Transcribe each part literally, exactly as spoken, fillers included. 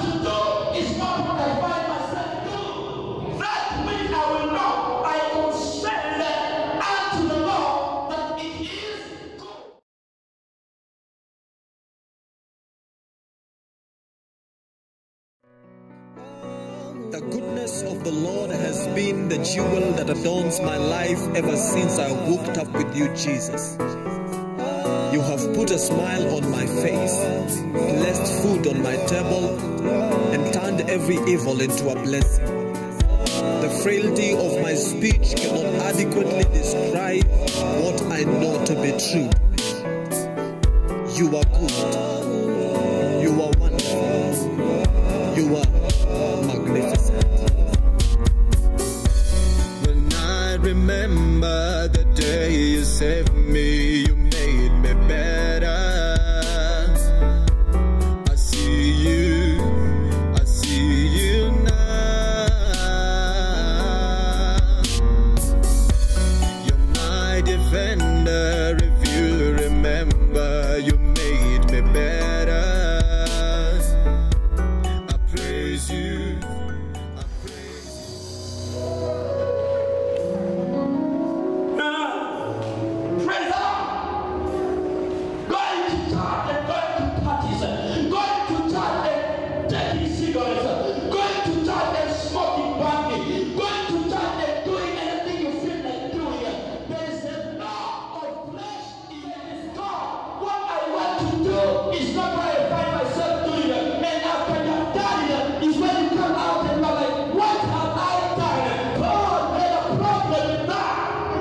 want to do is not what I find myself doing. That which I will not, I consent unto the Lord that it is good. The goodness of the Lord has been the jewel that adorns my life ever since I hooked up with you, Jesus. You have put a smile on my face, blessed food on my table, and turned every evil into a blessing. The frailty of my speech cannot adequately describe what I know to be true. You are good. You are wonderful. You are magnificent. When I remember the day you saved me, you made me better. I see you, I see you now. You're my defender. If you remember, you made me better. I praise you. I praise you. Praise God. Going to church and going to parties, going to church and taking cigarettes, going to church and smoking banging, going to church and doing anything you feel like doing. There is a law of flesh in this God. What I want to do is not what I find myself doing. And after you've done it, is when you come out and you're like, what have I done? God had a problem with that.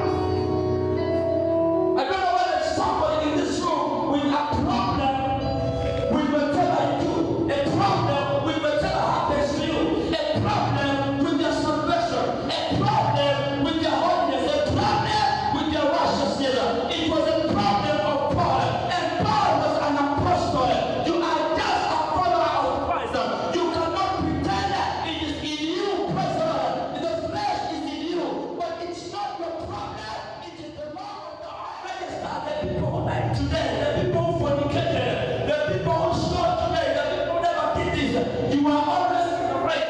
I don't know whether it's somebody in this room with a problem with whatever I do, a problem with whatever happens to you, a problem with your salvation, a problem with your holiness, a problem with your righteousness. It was a problem of Paul, and Paul was an apostle. You are just a follower of Christ. You cannot pretend that it is in you, praise the Lord. The flesh is in you, but it's not your problem. It is the law of God. Register the people like today, the people who fornicated, the people who stole today, the people who never did this. You are always in the right.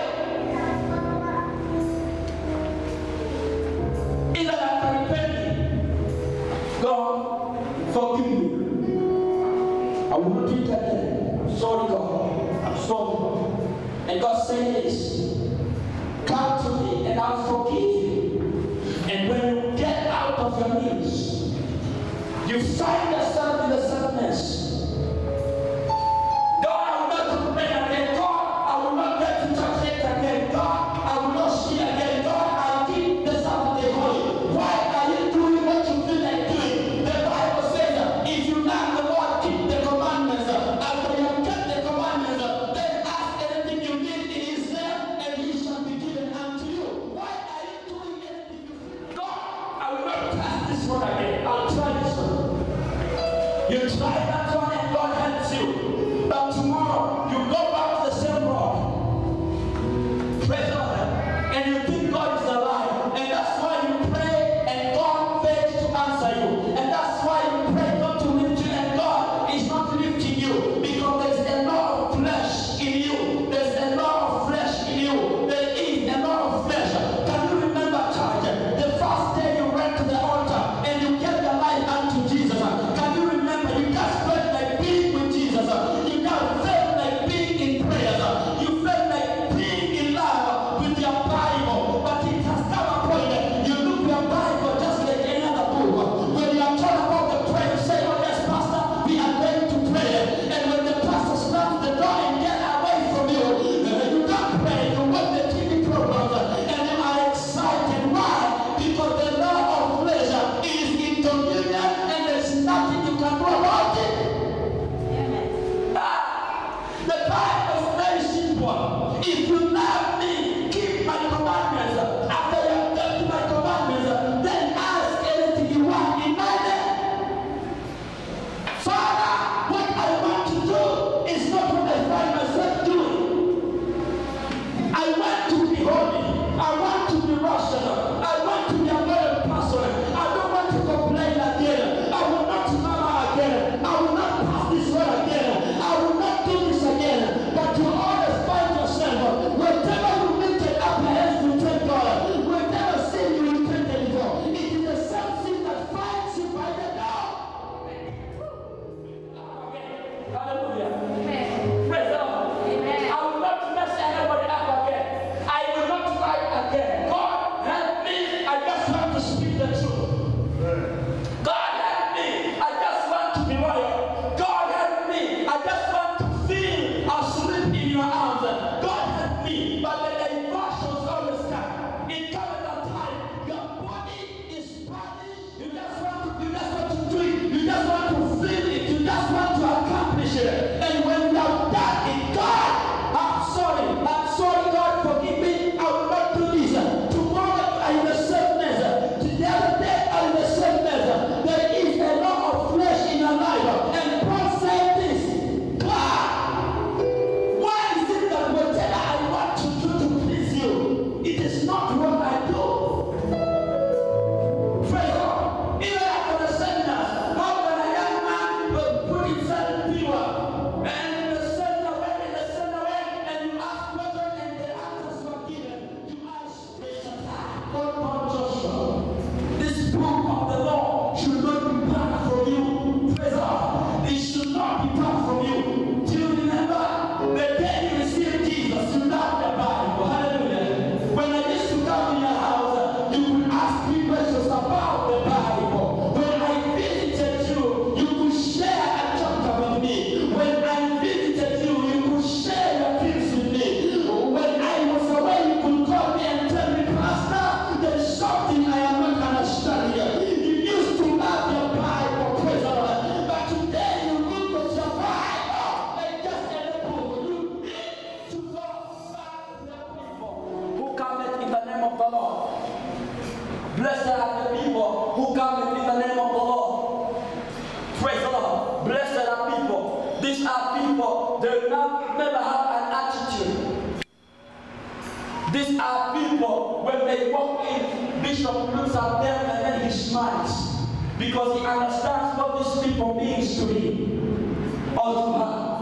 Either after repenting, God, forgive me. I will not do it again. I'm sorry, God. I'm sorry. And God said this. Come to me and I'll forgive you. And when you get out of your knees, you find yourself in the sadness. God, I will not complain again. God, I will not get to church late again. God, I will not sin again. God, I'll keep the Saturday holy. Why are you doing what you feel like doing? The Bible says that if you love the Lord, keep the commandments. After you have kept the commandments, then ask anything you need in His name, and He shall be given unto you. Why are you doing anything you feel? God, I will not pass this one again. I'll try this one. You try that one and God helps you. But tomorrow, you go back to the same road. Praise God. And you think God is alive. And that's why you pray and God fails to answer you. And that's why you pray God to lift you and God is not lifting you. Because there's a lot of flesh in you. There's a lot of flesh in you. There is a lot of flesh. Can you remember, church, the first day you went to the altar and you gave your life unto Jesus? Can you remember? You just felt like being with Jesus. because he understands what these people means to him or to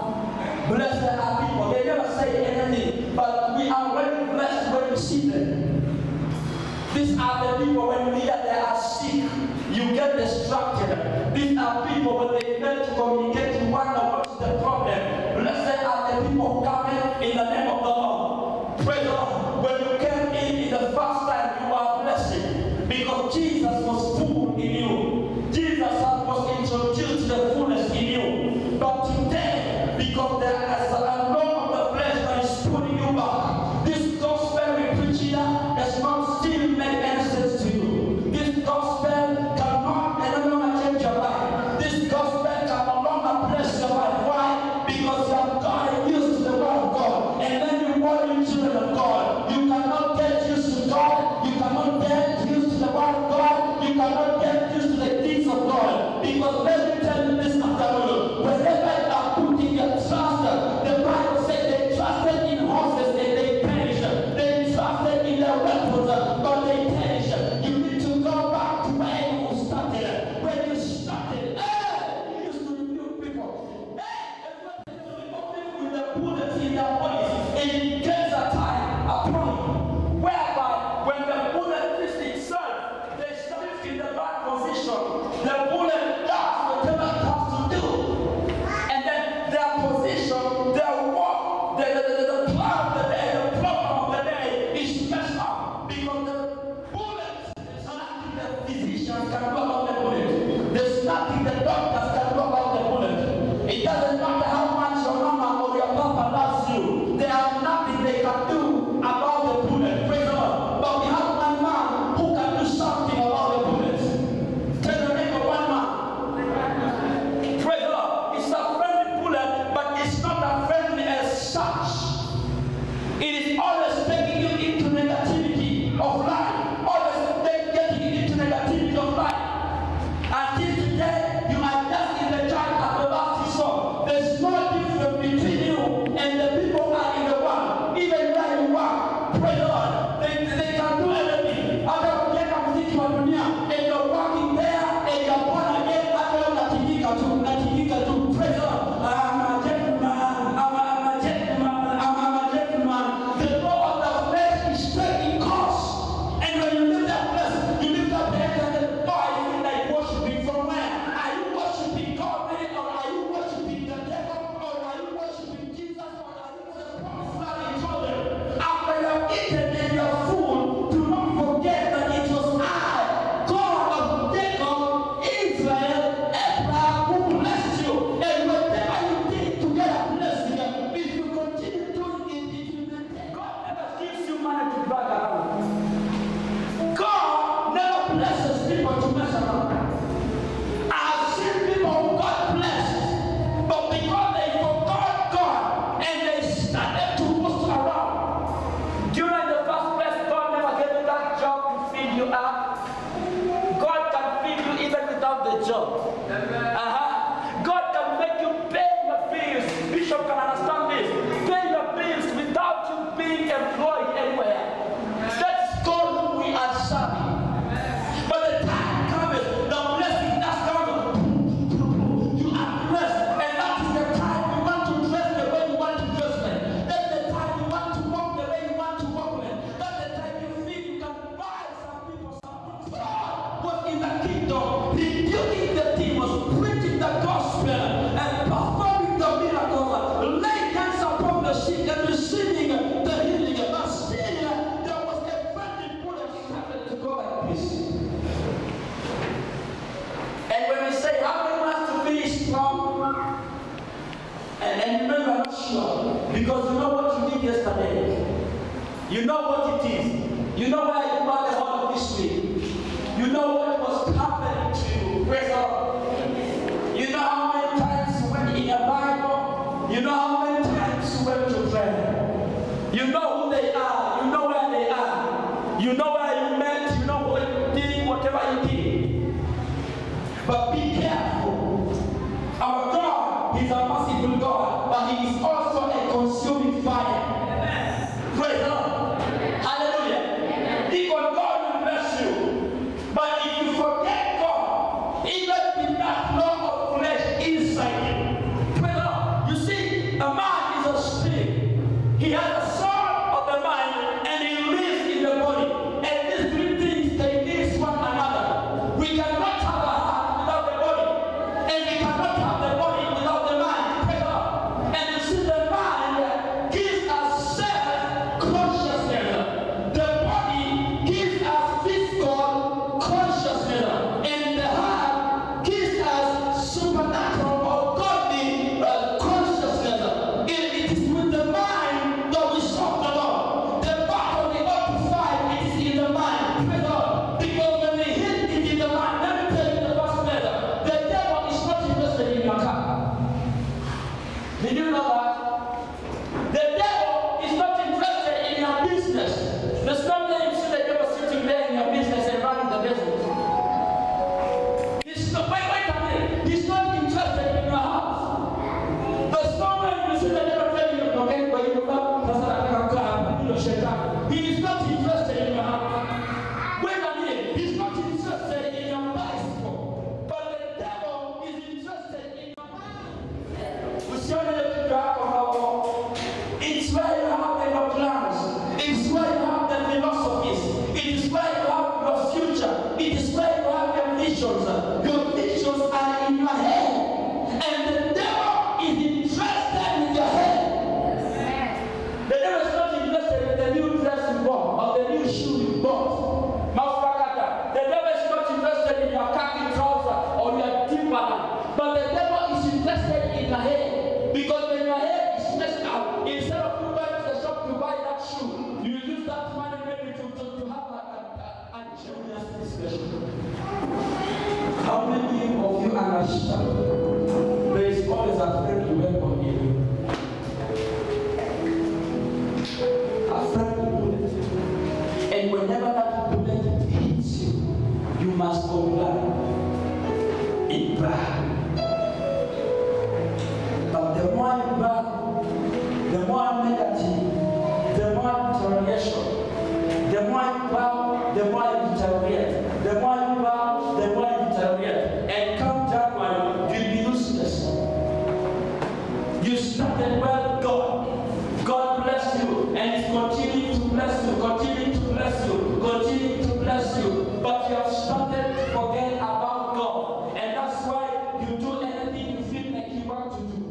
her. Blessed are people. They never say anything, but we are very blessed when we see them. These are the people when we hear they are sick, you get distracted. These are people when they learn to communicate, you wonder what's the problem. Blessed are the people who come in in the name of the Lord. Praise the Lord. When you came in in the first time, you are blessed because Jesus was full in you. Jesus was introduced to the fullness in you. But today, because there is a law of the flesh that is pulling you back, this gospel we preach here does not still make any sense to you. This gospel cannot any longer change your life. This gospel can no longer bless your life. Why? Because you have gotten used to the word of God. And then you want you children of God. You cannot get used to God. You cannot get used to the word of God. You cannot get used to the things of God. Because let me tell you this afternoon, whenever you are putting your trust, the Bible says they trusted in horses and they perished. They trusted in their weapons, but they perished. You need to go back to where you started. When you started, hey, you used to rebuke people. Hey, and when with the bullets in their bodies, it gets a time, a point, whereby when the bullet hits itself, they start in the bad position. The bullet does whatever it has to do. And then their position, their walk, the, the, the, the plan of the day, the problem of the day is messed up. Because the bullets, there's nothing the physicians can do about the bullet. There's nothing the doctors can do about the bullet. It doesn't matter how much your mama or your papa loves you. There are nothing they can do about the bullet. Praise the Lord. But we have one man who can do something about the bullet. Tell the name of one man. Praise the Lord. It's a friendly bullet, but it's not a friendly as such. It is always taking you into negativity of life. Always take- getting you into negativity of life. Until today, you are just in the church at the last resort. There's no difference between you and the people who are in the world. Even where you are, praise the Lord. They, they can do everything. Hata ukienda mziki wa dunia, and you're walking there, and you're born again, hata unatingika tu, unatingika tu. Praise the Lord. I'm a gentleman, I'm a, I'm a gentleman, I'm a, I'm a gentleman. The law of the flesh is taking course. And when you live that place, you live that place and the Lord, I feel like worshiping from where? Are you worshiping God, man, or are you worshiping the devil, or are you worshiping Jesus, or are you the promised land in Jordan? After you have eaten and you are full, do not forget that it was I, God of Jacob, Israel, Abraham, who blessed you. And whatever you did to get a blessing, if you continue doing it, it will be. God never gives you money to brag around. God never blesses people to mess around. I've seen people who got blessed, but because they forgot God and they started to move around. During the first place, God never gave you that job to feed you up. God can feed you even without the job. Uh-huh. God can make you pay your bills. Bishop can understand this. Pay your bills without you being employed anywhere. That's God who we are serving. But the time comes, the blessing does come. You are blessed, and that is the time you want to dress the way you want to dress them. That's the time you want to walk the way you want to walk them. That's the time you feel you can buy some people something. God was in the kingdom, rebuking the demons, preaching the gospel, and performing the miracles, laying hands upon the sick and receiving the healing. But still, there was a friendly bullet started to go like this. And when we say, how many wants to finish strong? And, and remember, I'm not sure. Because you know what you did yesterday. You know what it is. You know where you got the whole of this week. You know what was happening to you. Praise God. You know how many times you went in your Bible. You know how many times you went to prayer. You know who they are. You know where they are. You know where you met. You know what you did, whatever you did. But be careful. Our God is a merciful God, but He is also a consuming fire. Praise God. Hallelujah. Even God will bless you. But if you forget God, crushed up, there is always a friendly weapon in you. A friendly bullet. And whenever that bullet hits you, you must comply in prayer. But the more you bow, the more negative, the more deterioration. The more you bow, the more you deteriorate. The more you bow, the more you deteriorate. And come January, you'll be useless. You started well, God. God bless you, and He's continuing to bless you, continuing to bless you, continuing to bless you. But you have started to forget about God. And that's why you do anything you feel like you want to do.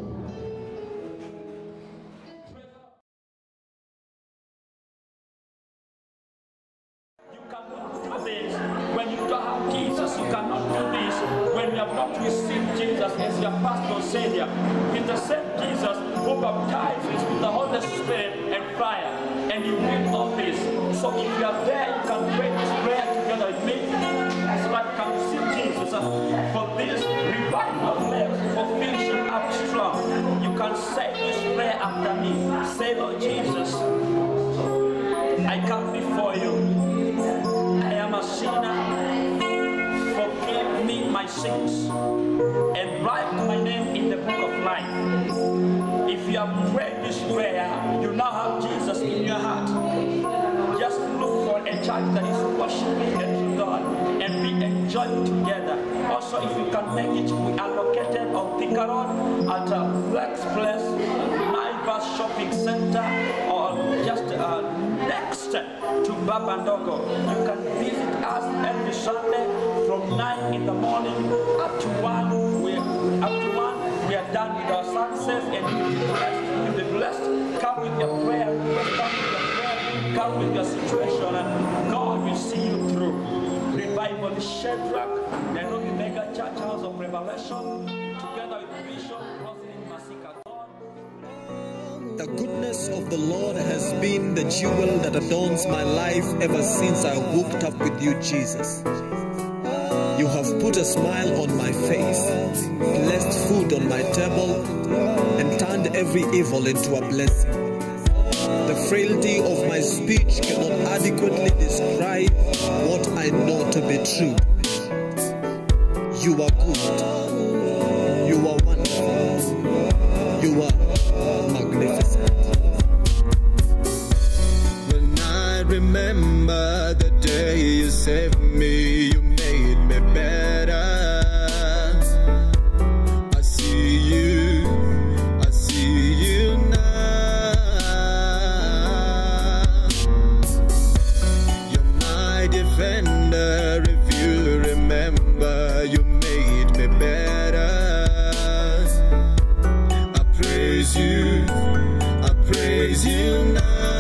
You cannot do this when you don't have Jesus. You cannot do this when you have not received Jesus as your personal Savior. It's the same Jesus who baptizes with the Holy Spirit and fire. And you will all this. So if you are there, you can pray this prayer together with me. So that you can receive Jesus for this revival life, for finishing up strong. You can say this prayer after me. Say, Lord Jesus, I come before you. I am a sinner. Forgive me my sins and write my name in the book of life. If you have prayed this prayer, you now have Jesus in your heart. Just look for a church that is worshiping the true God and be enjoying together. Also, if you can make it, we are located on Thika Road at a Flex Place, Naivas Shopping Center, or just uh, next to Babandogo. You can visit us every Sunday from nine in the morning up to one. We up to one. We are done with our services, and you'll be blessed. You'll be blessed. Come with your prayer. Come with your prayer. Come with your situation, and God will see you through. Revival is Shadrach, Nairobi Mega Church House of Revelation, together with Bishop Rosalind Masika. The goodness of the Lord has been the jewel that adorns my life ever since I hooked up with you, Jesus. You have put a smile on my face, blessed food on my table, and turned every evil into a blessing. The frailty of my speech cannot adequately describe what I know to be true. You are good. You are wonderful. You are magnificent. When I remember the day you saved me, you made me better. I see you, I see you now. You're my defender. If you remember, you made me better. I praise you, I praise you now.